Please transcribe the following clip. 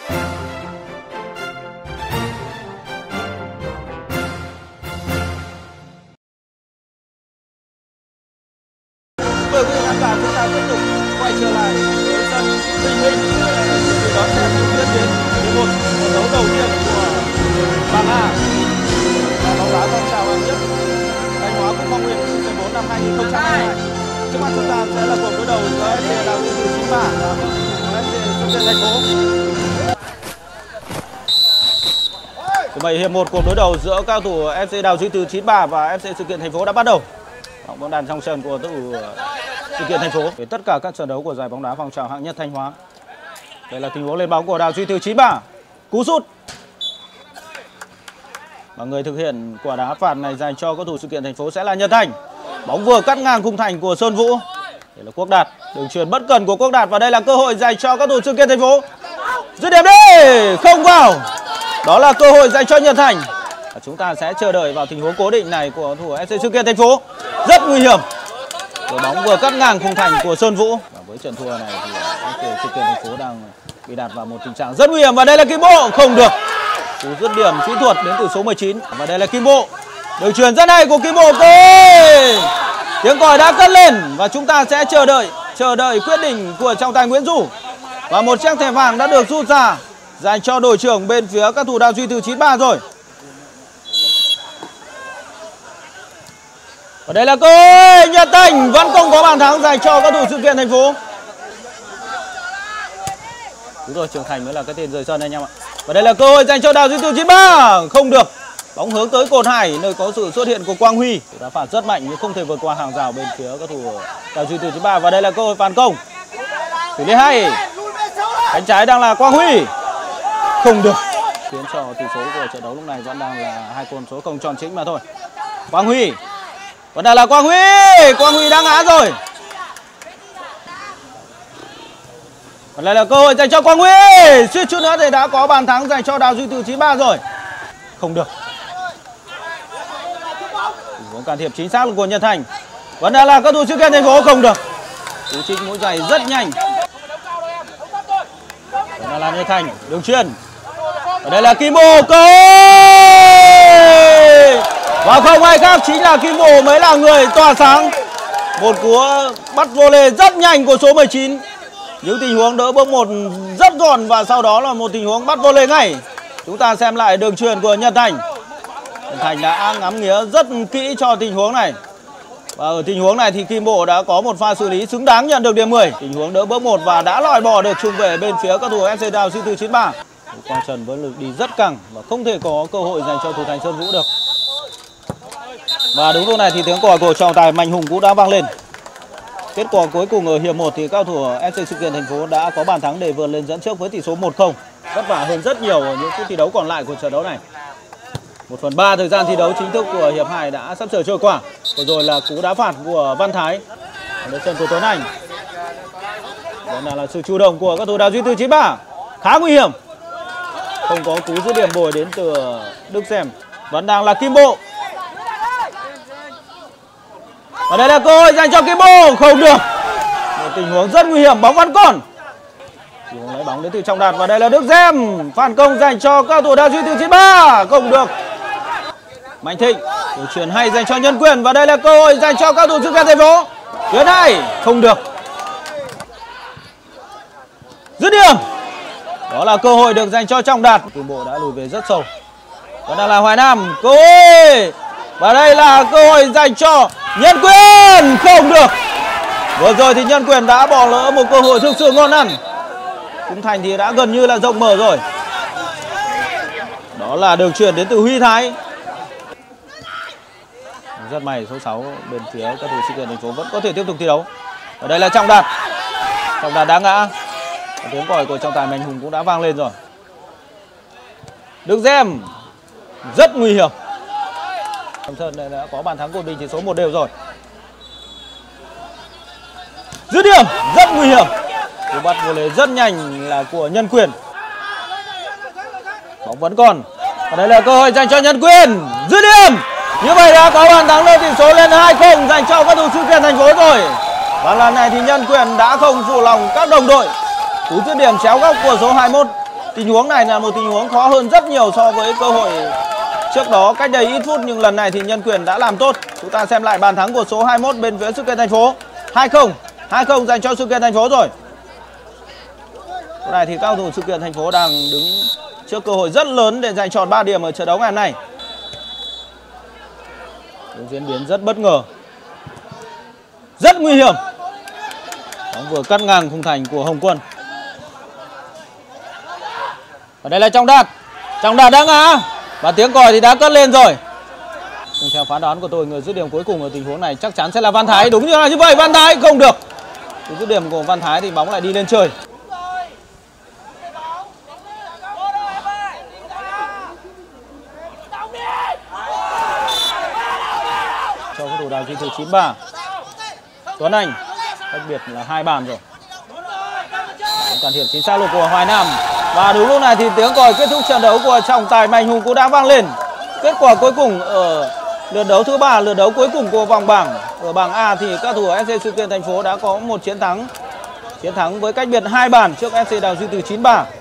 Mời quý vị khán giả chúng ta tiếp tục quay trở lại với sân Bình Minh để đón xem những diễn biến của một trận đấu đầu tiên của bảng A và bóng đá phong trào hạng nhất Thanh Hóa Cúp Hoa Nguyên mùa 4 năm 2022. Trước mắt chúng ta sẽ là cuộc đối đầu giữa FC Đào Duy Từ 93 và FC Sự Kiện Thành phố. Thứ 7 hiệp 1 cuộc đối đầu giữa cao thủ FC Đào Duy Từ 93 và FC Sự Kiện Thành phố đã bắt đầu. Bóng đàn trong sân của cầu thủ Sự Kiện Thành phố để tất cả các trận đấu của giải bóng đá phong trào hạng nhất Thanh Hóa. Đây là tình huống lên bóng của Đào Duy Từ 93, cú sút và người thực hiện quả đá phạt này dành cho cầu thủ Sự Kiện Thành phố sẽ là Nhật Thành. Bóng vừa cắt ngang khung thành của Sơn Vũ. Đây là Quốc Đạt, đường chuyền bất cần của Quốc Đạt và đây là cơ hội dành cho cầu thủ Sự Kiện Thành phố. Dứt điểm đi, không vào. Đó là cơ hội dành cho Nhật Thành. Và chúng ta sẽ chờ đợi vào tình huống cố định này của cầu thủ FC Sự Kiện Thành phố. Rất nguy hiểm. Rồi bóng vừa cắt ngang khung thành của Sơn Vũ. Và với trận thua này thì FC Sự Kiện Thành phố đang bị đặt vào một tình trạng rất nguy hiểm và đây là Kim Bộ, không được. Cú dứt điểm kỹ thuật đến từ số 19 và đây là Kim Bộ. Đường chuyền rất hay của Kim Bộ. Tiếng còi đã cất lên và chúng ta sẽ chờ đợi quyết định của trọng tài Nguyễn Du. Và một chiếc thẻ vàng đã được rút ra dành cho đội trưởng bên phía các thủ Đào Duy Từ 93 rồi. Và đây là cơ hội Nhật Thành vẫn không có bàn thắng dành cho các thủ Sự Kiện Thành phố. Đúng rồi, Trường Thành mới là cái tên rời sân anh em ạ. Và đây là cơ hội dành cho Đào Duy Từ 93, không được. Bóng hướng tới cột 2 nơi có sự xuất hiện của Quang Huy. Đá phạt rất mạnh nhưng không thể vượt qua hàng rào bên phía các thủ Đào Duy Từ 93 và đây là cơ hội phản công. Xử lý hay. Cánh trái đang là Quang Huy. Không được. Khiến cho tỷ số của trận đấu lúc này vẫn đang là 2 con số không tròn chính mà thôi. Quang Huy. Vẫn đang là Quang Huy. Quang Huy đang ngã rồi. Còn đây là cơ hội dành cho Quang Huy. Suýt chút nữa thì đã có bàn thắng dành cho Đào Duy Từ 93 rồi. Không được. Bóng can thiệp chính xác của Nhật Thành. Vẫn đang là các thủ Sự Kiện Thành phố, không được. Cú chích mũi giày rất nhanh. Vẫn đang là Nhật Thành, đường chuyền. Và đây là Kim Bộ, cơ và không ai khác chính là Kim Bộ mới là người tỏa sáng. Một cú bắt volley rất nhanh của số 19. Những tình huống đỡ bước 1 rất gọn và sau đó là một tình huống bắt volley ngay. Chúng ta xem lại đường chuyền của Nhật Thành. Nhật Thành đã ngắm nghía rất kỹ cho tình huống này. Và ở tình huống này thì Kim Bộ đã có một pha xử lý xứng đáng nhận được điểm 10. Tình huống đỡ bước 1 và đã loại bỏ được trung vệ bên phía các thủ FC Đào Duy Từ 93. Quang Trần với lực đi rất căng và không thể có cơ hội dành cho thủ thành Sơn Vũ được. Và đúng lúc này thì tiếng còi của trọng tài Mạnh Hùng cũng đã vang lên. Kết quả cuối cùng ở hiệp 1 thì cao thủ FC Sự Kiện Thành phố đã có bàn thắng để vượt lên dẫn trước với tỷ số 1-0. Vất vả hơn rất nhiều ở những phút thi đấu còn lại của trận đấu này. 1/3 thời gian thi đấu chính thức của hiệp 2 đã sắp sửa trôi qua. Vừa rồi là cú đá phạt của Văn Thái ở sân của Tuấn Anh. Đó là sự chủ động của các thủ Đào Duy Từ 93. Khá nguy hiểm. Không có cú dứt điểm bồi đến từ Đức Xem. Vẫn đang là Kim Bộ. Và đây là cơ hội dành cho Kim Bộ, không được. Một tình huống rất nguy hiểm, bóng vẫn còn. Lấy bóng đến từ Trọng Đạt và đây là Đức Gem. Phản công dành cho các thủ Đào Duy Từ 93, không được. Mạnh Thịnh, đường chuyền hay dành cho Nhân Quyền và đây là cơ hội dành cho các thủ Sự Kiện Thành phố. Tuyến hay, không được. Dứt điểm. Đó là cơ hội được dành cho Trọng Đạt. Kim Bộ đã lùi về rất sâu. Còn đang là Hoài Nam, cơ hội. Và đây là cơ hội dành cho Nhân Quyền, không được. Vừa rồi thì Nhân Quyền đã bỏ lỡ một cơ hội thực sự ngon ăn. Khung thành thì đã gần như là rộng mở rồi. Đó là đường chuyền đến từ Huy Thái. Rất may số 6 bên phía các thủ Sự Kiện Thành phố vẫn có thể tiếp tục thi đấu. Ở đây là Trọng Đạt. Trọng Đạt đã ngã. Tiếng còi của trọng tài Mạnh Hùng cũng đã vang lên rồi. Đức Gem rất nguy hiểm. Sầm Sơn này đã có bàn thắng ổn định tỷ số 1-1 rồi. Dứt điểm rất nguy hiểm. Cú bắt volley rất nhanh là của Nhân Quyền. Bóng vẫn còn. Và đây là cơ hội dành cho Nhân Quyền. Dứt điểm. Như vậy đã có bàn thắng đưa tỷ số lên 2-0 dành cho các thủ Sự Kiện Thành phố rồi. Và lần này thì Nhân Quyền đã không phụ lòng các đồng đội. Cú dứt điểm chéo góc của số 21 Tình huống này là một tình huống khó hơn rất nhiều so với cơ hội trước đó cách đây ít phút, nhưng lần này thì Nhân Quyền đã làm tốt. Chúng ta xem lại bàn thắng của số 21 bên phía sự kiện thành phố. 2-0 dành cho sự kiện thành phố rồi. Cái này thì các cầu thủ sự kiện thành phố đang đứng trước cơ hội rất lớn để giành tròn 3 điểm ở trận đấu ngày hôm nay. Diễn biến rất bất ngờ, rất nguy hiểm. Bóng vừa cắt ngang khung thành của Hồng Quân. Và đây là Trọng Đạt đã ngã và tiếng còi thì đã cất lên rồi. Nhưng theo phán đoán của tôi, người dứt điểm cuối cùng ở tình huống này chắc chắn sẽ là Văn Thái. Đúng như vậy, Văn Thái không được. Từ dứt điểm của Văn Thái thì bóng lại đi lên trời. Cho cầu thủ đào duy từ 93. Tuấn Anh cách biệt là 2 bàn rồi. Can thiệp chính xác luôn của Hoài Nam. Và đúng lúc này thì tiếng còi kết thúc trận đấu của trọng tài Mạnh Hùng cũng đã vang lên. Kết quả cuối cùng ở lượt đấu thứ 3, lượt đấu cuối cùng của vòng bảng. Ở bảng A thì các thủ FC sự kiện thành phố đã có một chiến thắng với cách biệt 2 bàn trước FC Đào Duy Từ 93.